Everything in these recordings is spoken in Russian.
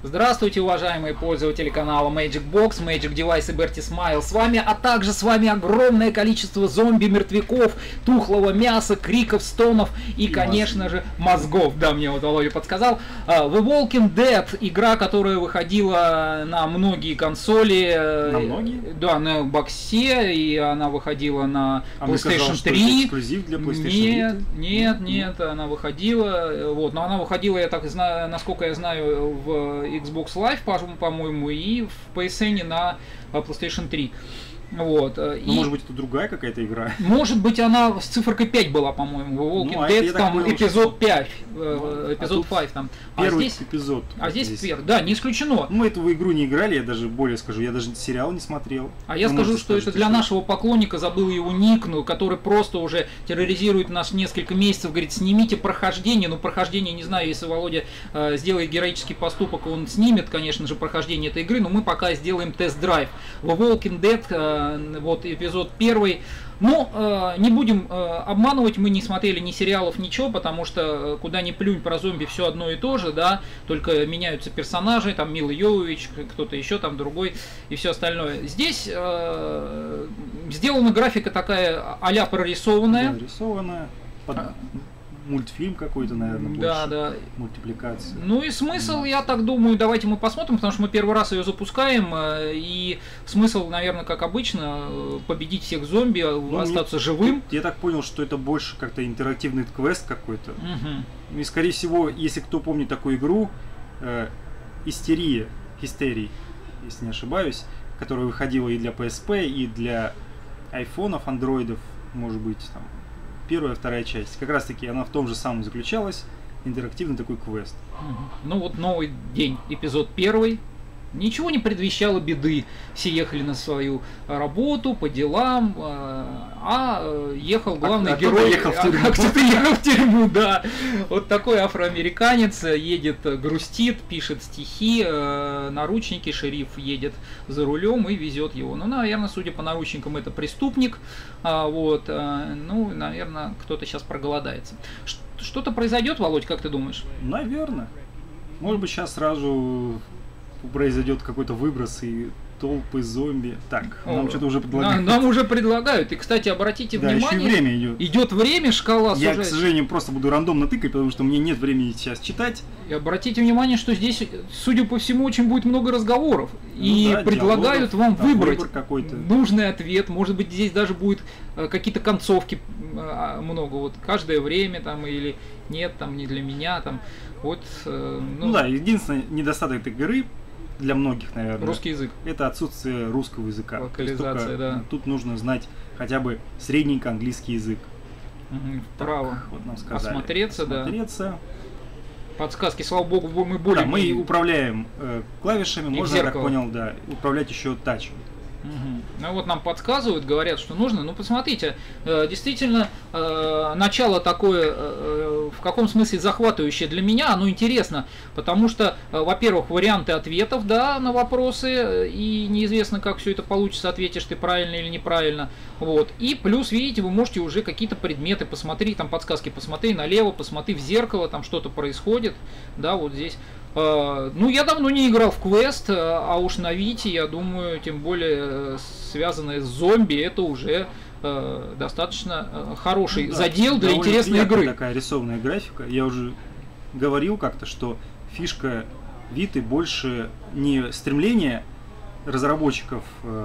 Здравствуйте, уважаемые пользователи канала Magic Box, Magic Device и Bertie Smile с вами, а также с вами огромное количество зомби, мертвяков, тухлого мяса, криков, стонов и конечно же, мозгов. Да, мне вот Володя подсказал. The Walking Dead, игра, которая выходила на многие консоли. На многие? Да, на боксе, и она выходила на PlayStation 3. Что это эксклюзив для PlayStation 3? Нет, она выходила, вот, но она выходила, я так знаю, насколько я знаю, в Xbox Live, по-моему, и в PSN на PlayStation 3. Вот. Ну, может быть, это другая какая-то игра? Может быть, она с цифрой 5 была, по-моему, в Walking Dead, там понял, эпизод 5, эпизод 5 там. Первый эпизод. А здесь первый, да, не исключено. Мы эту игру не играли, я даже более скажу, я даже сериал не смотрел. А я скажу, что это для нашего поклонника, забыл его никну, который просто уже терроризирует нас несколько месяцев, говорит, снимите прохождение, ну прохождение, не знаю, если Володя сделает героический поступок, он снимет, конечно же, прохождение этой игры, но мы пока сделаем тест-драйв. В Walking Dead, вот эпизод 1. Но не будем обманывать, мы не смотрели ни сериалов, ничего, потому что куда ни плюнь про зомби, все одно и то же, да, только меняются персонажи, там Мила Йовович, кто-то еще там другой и все остальное. Здесь сделана графика такая а-ля прорисованная. Да, рисованная. Мультфильм какой-то, наверное, больше. Да. Мультипликация. Ну и смысл, я так думаю, давайте мы посмотрим, потому что мы первый раз ее запускаем, и смысл, наверное, как обычно, победить всех зомби, остаться живым. Я так понял, что это больше как-то интерактивный квест какой-то. И, скорее всего, если кто помнит такую игру, Хистерии, если не ошибаюсь, которая выходила и для PSP, и для айфонов, андроидов, может быть, там, первая, вторая часть. Как раз таки она в том же самом заключалась. Интерактивный такой квест. Ну вот новый день, эпизод 1. Ничего не предвещало беды. Все ехали на свою работу, по делам, а ехал главный герой. Кто-то ехал в тюрьму, да. Вот такой афроамериканец едет, грустит, пишет стихи, наручники, шериф едет за рулем и везет его. Ну, наверное, судя по наручникам, это преступник. Вот, ну, наверное, кто-то сейчас проголодается. Что-то произойдет, Володь, как ты думаешь? Наверное. Может быть, сейчас сразу произойдет какой-то выброс и толпы зомби. Так, нам что-то уже предлагают. Нам уже предлагают. И, кстати, обратите внимание, еще и время идет. Идет время, шкала сужается. Я, к сожалению, просто буду рандомно тыкать, потому что мне нет времени сейчас читать. И обратите внимание, что здесь, судя по всему, очень будет много разговоров. Ну, и да, предлагают вам выбрать нужный ответ. Может быть, здесь даже будет какие-то концовки много. Вот каждое время там или нет, там не для меня. Там, вот, ну да, единственный недостаток этой игры для многих, наверное, русский язык. Это отсутствие русского языка. Локализация, да. Тут нужно знать хотя бы средненько английский язык. Вправо. Вот нам сказали. Осмотреться. Подсказки, слава богу, мы более... Да, мы управляем клавишами, можно, я так понял, да, управлять еще тачем. Ну вот нам подсказывают, говорят, что нужно. Ну посмотрите, действительно, начало такое, в каком смысле захватывающее для меня, оно интересно, потому что, во-первых, варианты ответов, да, на вопросы, и неизвестно, как все это получится, ответишь ты правильно или неправильно. Вот. И плюс, видите, вы можете уже какие-то предметы, посмотри, там подсказки, посмотри налево, посмотри в зеркало, там что-то происходит, да, вот здесь. Ну, я давно не играл в квест, а уж на Вите, я думаю, тем более связанное с зомби, это уже достаточно хороший задел для интересной игры. Такая рисованная графика. Я уже говорил как-то, что фишка Виты больше не стремление разработчиков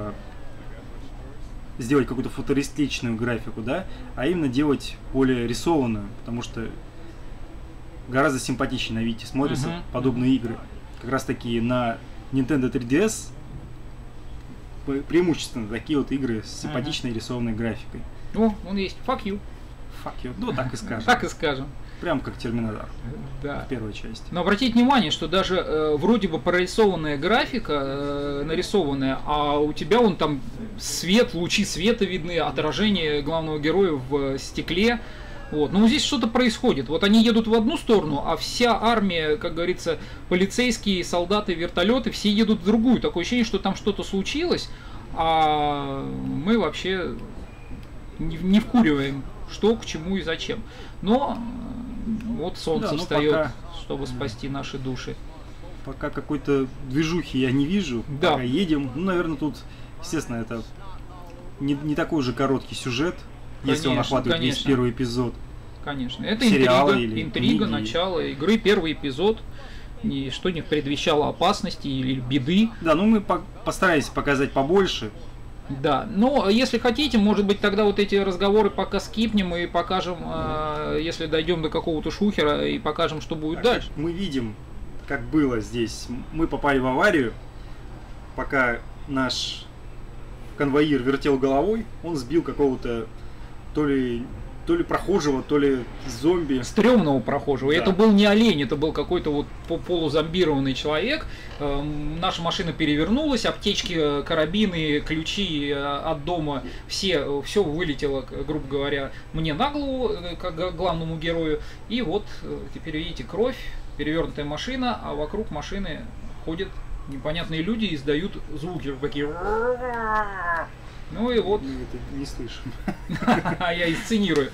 сделать какую-то футуристичную графику, да, а именно делать более рисованную, потому что гораздо симпатичнее на Вите смотрятся подобные игры. Как раз таки на Nintendo 3DS преимущественно такие вот игры с симпатичной рисованной графикой. О, он есть. Fuck you. Fuck you. Ну, так и скажем. Так и скажем. Прям как Терминатор. Да. В первой части. Но обратите внимание, что даже вроде бы прорисованная графика, нарисованная, а у тебя вон там свет, лучи света видны, отражение главного героя в стекле. Вот. Но здесь что-то происходит. Вот они едут в одну сторону, а вся армия, как говорится, полицейские, солдаты, вертолеты, все едут в другую. Такое ощущение, что там что-то случилось, а мы вообще не вкуриваем, что, к чему и зачем. Но вот солнце встает, чтобы спасти наши души. Пока какой-то движухи я не вижу. Да. Пока едем. Ну, наверное, тут, естественно, это не такой же короткий сюжет, если он охватывает весь первый эпизод. Конечно. Это книги. Интрига, начало игры, первый эпизод. Ничто не предвещало опасности или беды. Да, ну мы постараемся показать побольше. Да, но если хотите, может быть, тогда вот эти разговоры пока скипнем и покажем, если дойдем до какого-то шухера, и покажем, что будет дальше. Мы видим, как было здесь. Мы попали в аварию, пока наш конвоир вертел головой, он сбил какого-то то ли прохожего, то ли зомби. Стрёмного прохожего. Да. Это был не олень, это был какой-то вот полузомбированный человек. Наша машина перевернулась, аптечки, карабины, ключи от дома, все вылетело, грубо говоря, мне на голову, как главному герою. И вот теперь видите кровь, перевернутая машина, а вокруг машины ходят непонятные люди и издают звуки такие. Ну и вот. Мы это не слышим. Я инсценирую.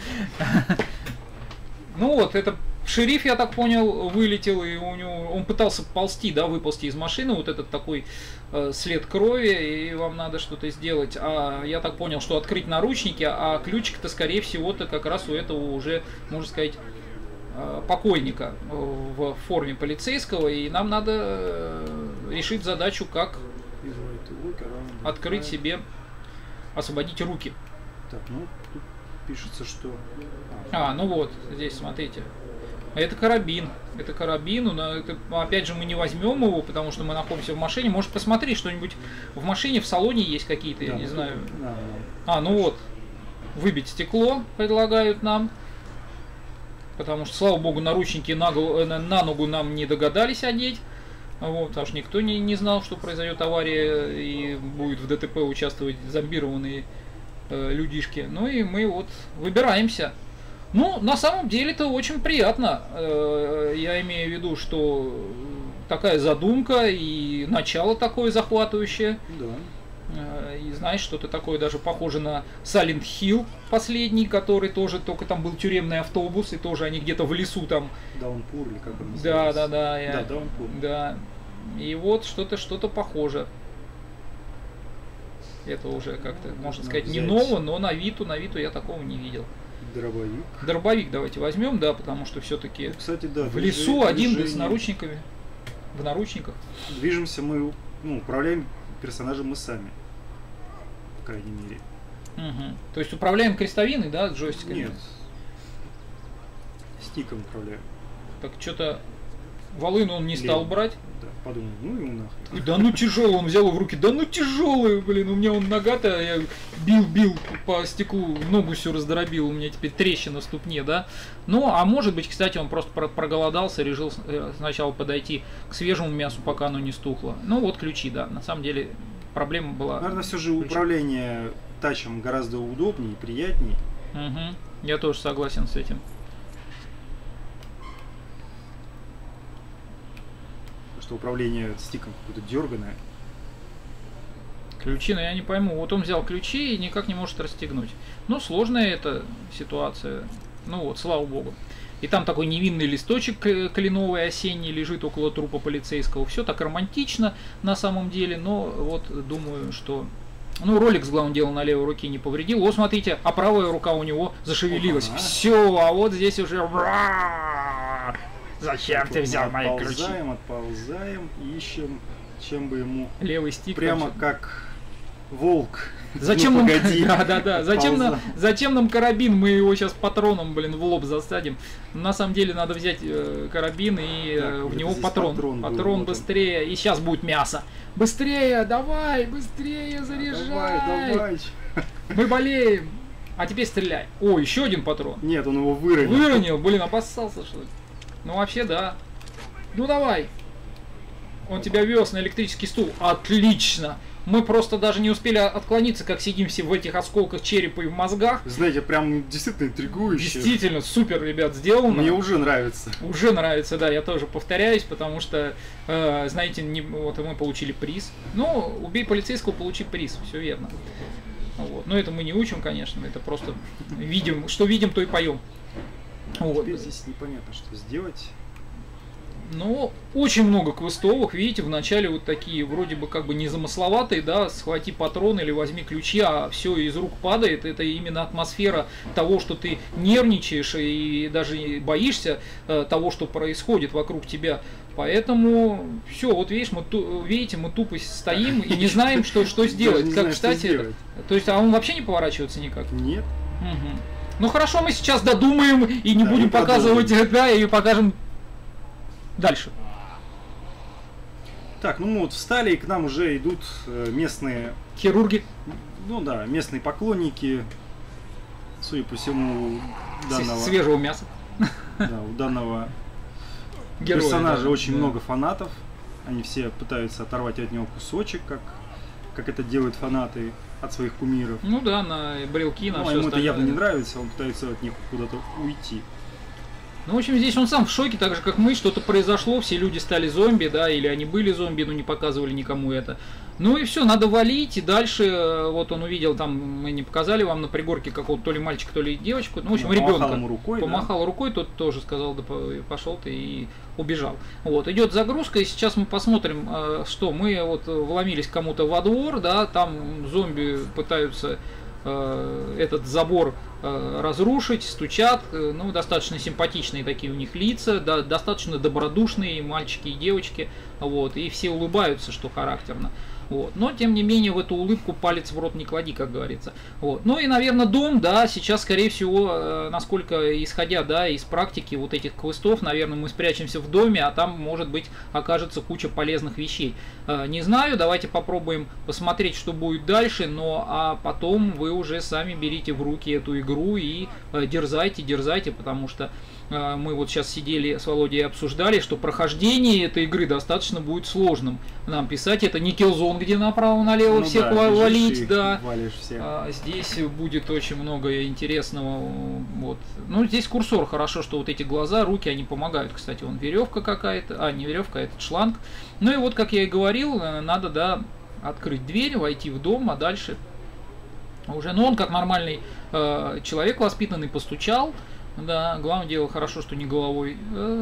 Ну вот, это шериф, я так понял, вылетел, и у него он пытался ползти, да, выползти из машины, вот этот такой след крови, и вам надо что-то сделать. А я так понял, что открыть наручники, а ключик-то, скорее всего-то, как раз у этого уже, можно сказать, покойника в форме полицейского, и нам надо решить задачу, как открыть себе, освободить руки. Так, ну тут пишется, что... Ну вот, здесь смотрите. Это карабин. Это карабин. Опять же, мы не возьмем его, потому что мы находимся в машине. Может, посмотри, что-нибудь в машине, в салоне есть какие-то, я не знаю. Ну вот. Выбить стекло предлагают нам. Потому что, слава богу, наручники на ногу нам не догадались одеть. Вот, потому что никто не знал, что произойдет авария и будет в ДТП участвовать зомбированные людишки. Ну и мы вот выбираемся. Ну, на самом деле это очень приятно. Я имею в виду, что такая задумка и начало такое захватывающее. Да. И знаешь, что-то такое даже похоже на Silent Hill последний, который тоже, только там был тюремный автобус, и тоже они где-то в лесу там. Даунпур или как он называется? Да. Даунпур. Да. И вот что-то похоже. Это уже как-то, можно сказать, не ново, но на Виту я такого не видел. Дробовик давайте возьмем, да, потому что все-таки кстати, да, в лесу один с наручниками. В наручниках. Движемся мы, управляем персонажем мы сами. По крайней мере. Угу. То есть управляем крестовиной, да, джойстиком? Нет. Стиком управляем. Так что-то волыну он не стал брать. Да, подумал, ему нахуй. Да ну тяжелый, он взял в руки, да ну тяжелый, блин, у меня он нога-то, я бил по стеклу, ногу все раздробил, у меня теперь трещина в ступне, да. Ну, а может быть, кстати, он просто проголодался, решил сначала подойти к свежему мясу, пока оно не стухло. Ну, вот ключи, да, на самом деле проблема была. Наверное, все же управление тачем гораздо удобнее, приятнее. Угу. Я тоже согласен с этим. Управление стиком какое-то дерганое. Ключи, я не пойму. Вот он взял ключи и никак не может расстегнуть. Ну, сложная эта ситуация. Ну вот, слава богу. И там такой невинный листочек кленовый осенний лежит около трупа полицейского. Все так романтично на самом деле, но вот думаю, что... Ну, ролик, с главным делом, на левой руке не повредил. Вот, смотрите, а правая рука у него зашевелилась. Все, а вот здесь уже... Зачем ты взял мои ключи? Отползаем, ищем, чем бы ему... Левый стик. Прямо как волк. Зачем нам... Да. Зачем нам карабин? Мы его сейчас патроном, в лоб засадим. На самом деле надо взять карабин и в него патрон. Патрон быстрее. И сейчас будет мясо. Быстрее, давай, быстрее заряжай. Давай. Мы болеем. А теперь стреляй. О, еще один патрон. Нет, он его выронил. Выронил, опасался, что ли. Ну вообще да. Ну давай. Он тебя вез на электрический стул. Отлично. Мы просто даже не успели отклониться, как сидим все в этих осколках черепа и в мозгах. Знаете, прям действительно интригующе. Действительно, супер, ребят, сделано. Мне уже нравится. Уже нравится, да, я тоже повторяюсь, потому что, знаете, вот мы получили приз. Ну, убей полицейского, получи приз, все верно. Вот. Но это мы не учим, конечно, это просто видим, что видим, то и поем. Вот. Теперь здесь непонятно, что сделать. Ну, очень много квестовых, видите, в начале вот такие, вроде бы как бы незамысловатые, да, схвати патрон или возьми ключи, а все из рук падает. Это именно атмосфера того, что ты нервничаешь и даже боишься того, что происходит вокруг тебя. Поэтому все, вот видишь, видите, мы тупо стоим и не знаем, что сделать. Как, кстати, то есть, а он вообще не поворачивается никак? Нет. Угу. Ну хорошо, мы сейчас додумаем и не будем показывать, да, и покажем дальше. Так, ну мы вот встали, и к нам уже идут местные... Хирурги. Ну да, местные поклонники, судя по всему, данного... Свежего мяса. Да, у данного героя, персонажа да, очень да. много фанатов. Они все пытаются оторвать от него кусочек, как это делают фанаты от своих кумиров. Ну да, на брелки, на Но все ему остальное. это явно не нравится, он пытается от них куда-то уйти. Ну, в общем, здесь он сам в шоке, так же, как мы, что-то произошло, все люди стали зомби, да, или они были зомби, но не показывали никому это. Ну и все, надо валить, и дальше, вот он увидел, там, мы не показали вам на пригорке какого-то то ли мальчика, то ли девочку, ну, в общем, ребенка. Помахал ему рукой, помахал рукой, тот тоже сказал, да пошел ты, и убежал. Вот, идет загрузка, и сейчас мы посмотрим, что мы вот вломились кому-то во двор, да, там зомби пытаются этот забор разрушить, стучат, ну, достаточно симпатичные такие у них лица, да, достаточно добродушные мальчики и девочки, вот, и все улыбаются, что характерно. Вот. Но, тем не менее, в эту улыбку палец в рот не клади, как говорится. Вот. Ну и, наверное, дом, да, сейчас, скорее всего, насколько исходя, да, из практики вот этих квестов, наверное, мы спрячемся в доме, а там, может быть, окажется куча полезных вещей. Не знаю, давайте попробуем посмотреть, что будет дальше, но а потом вы уже сами берите в руки эту игру и дерзайте, потому что мы вот сейчас сидели с Володей и обсуждали, что прохождение этой игры достаточно будет сложным. Нам писать, это не Killzone, где направо-налево Ну всех да, валить, да. Всех. Здесь будет очень много интересного. Вот. Ну, здесь курсор, хорошо, что вот эти глаза, руки, они помогают. Кстати, вон веревка какая-то, не веревка, а этот шланг. Ну и вот, как я и говорил, надо, да, открыть дверь, войти в дом, а дальше уже, ну, он как нормальный человек воспитанный постучал. Да, главное дело хорошо, что не головой,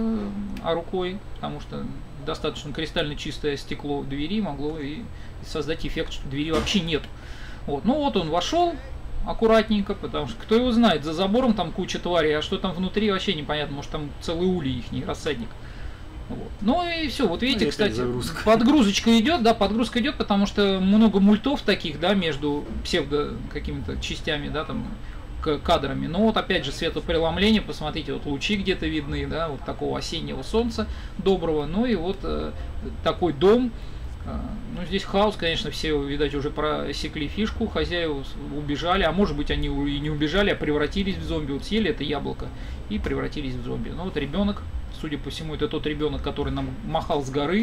а рукой, потому что достаточно кристально чистое стекло в двери могло и создать эффект, что двери вообще нет. Вот. Ну вот он вошел аккуратненько, потому что кто его знает, за забором там куча тварей, а что там внутри вообще непонятно, может там целый улей ихний, рассадник. Вот. Ну и все, вот видите, ну, кстати, загрузка. Подгрузочка идет, да, подгрузка идет, потому что много мультов таких, да, между псевдо какими-то частями, да, там, кадрами. Но вот опять же светопреломление, посмотрите, вот лучи где-то видны, да, вот такого осеннего солнца доброго. Ну и вот такой дом. Ну здесь хаос, конечно, все, видать, уже просекли фишку, хозяева убежали, а может быть они и не убежали, а превратились в зомби, вот съели это яблоко и превратились в зомби. Ну вот ребенок, судя по всему, это тот ребенок, который нам махал с горы,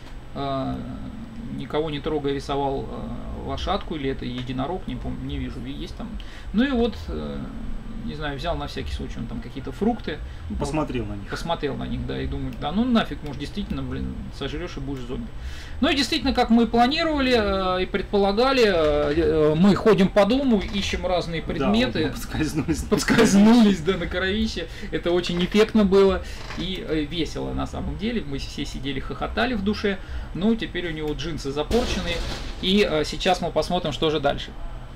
никого не трогая рисовал лошадку, или это единорог, не помню, не вижу, есть там. Ну и вот, не знаю, взял на всякий случай он там какие-то фрукты. Посмотрел на них. Посмотрел на них, да, и думаю, да ну нафиг, может действительно, блин, сожрешь и будешь зомби. Ну и действительно, как мы планировали и предполагали, мы ходим по дому, ищем разные предметы. Да, подскользнулись, да, на кровище. Это очень эффектно было и весело на самом деле. Мы все сидели, хохотали в душе. Ну, теперь у него джинсы запорчены. И сейчас мы посмотрим, что же дальше.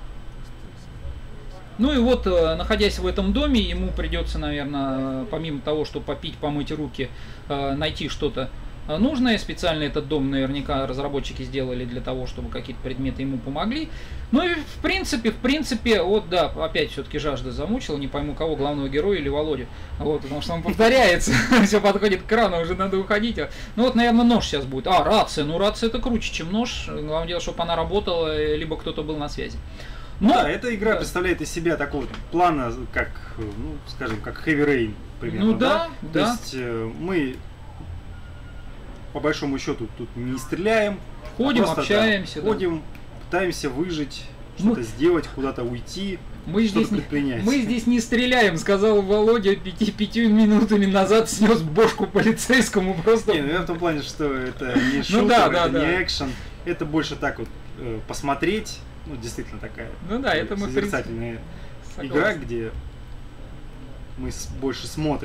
Ну и вот, находясь в этом доме, ему придется, наверное, помимо того, что попить, помыть руки, найти что-то нужное. Специально этот дом наверняка разработчики сделали для того, чтобы какие-то предметы ему помогли. Ну и в принципе, вот да, опять все-таки жажда замучила, не пойму кого, главного героя или Володю. Вот, потому что он повторяется, все подходит к крану, уже надо уходить. Ну вот, наверное, нож сейчас будет. А, рация, ну рация это круче, чем нож. Главное дело, чтобы она работала, либо кто-то был на связи. Ну, да, эта игра представляет из себя такого плана, как, ну, скажем, как Heavy Rain, примерно. Ну да, да. То есть мы, по большому счету, тут не стреляем. Ходим, просто, общаемся. Да, ходим, пытаемся выжить, что-то сделать, куда-то уйти, что-то предпринять. Мы здесь не стреляем, сказал Володя 5 минутами назад, снес бошку полицейскому просто. Не, ну я в том плане, что это не шутер, это не экшен, это больше так вот посмотреть. Ну, действительно такая это мы созерцательная игра, где мы больше смотрим,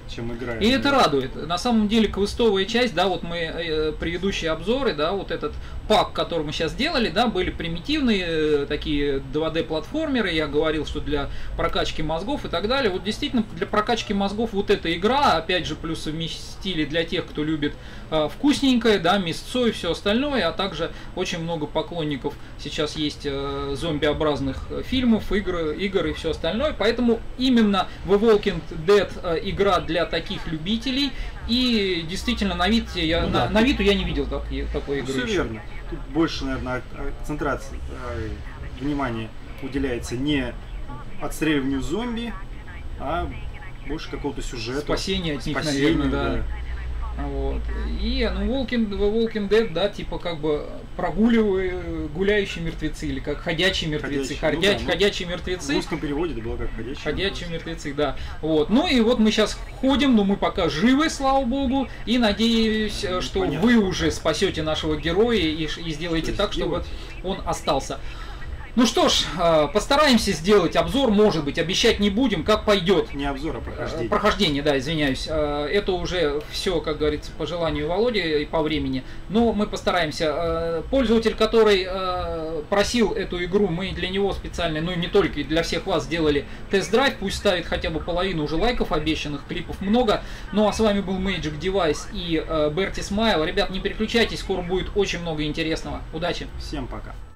чем игра. И это радует. На самом деле квестовая часть, да, вот мы предыдущие обзоры, да, вот этот пак, который мы сейчас делали, да, были примитивные такие 2D-платформеры. Я говорил, что для прокачки мозгов и так далее. Вот действительно для прокачки мозгов вот эта игра, опять же, плюс совместили для тех, кто любит вкусненькое, да, мясцо и все остальное, а также очень много поклонников сейчас есть зомбиобразных фильмов, игр и все остальное. Поэтому именно The Walking Dead игра для таких любителей. И действительно на вид я, на вид я не видел такой игры. Все верно. Тут больше, наверное, концентрация внимания уделяется не отстреливанию зомби, а больше какого-то сюжета. Спасение от них, наверное, да. Вот. И The Walking Dead, да, типа как бы гуляющие мертвецы, или как ходячие мертвецы. Ходячие мертвецы. В русском переводе это было как ходячие мертвецы, да. Вот. Ну и вот мы сейчас ходим, но мы пока живы, слава богу, и надеюсь, что вы уже спасете нашего героя и сделаете так, чтобы он остался. Ну что ж, постараемся сделать обзор, может быть, обещать не будем, как пойдет. Не обзор, а прохождение. Прохождение, да, извиняюсь. Это уже все, как говорится, по желанию Володи и по времени. Но мы постараемся. Пользователь, который просил эту игру, мы для него специально, ну и не только, и для всех вас сделали тест-драйв. Пусть ставит хотя бы половину уже лайков обещанных, клипов много. Ну а с вами был Magic Device и Bertie Smile. Ребят, не переключайтесь, скоро будет очень много интересного. Удачи! Всем пока!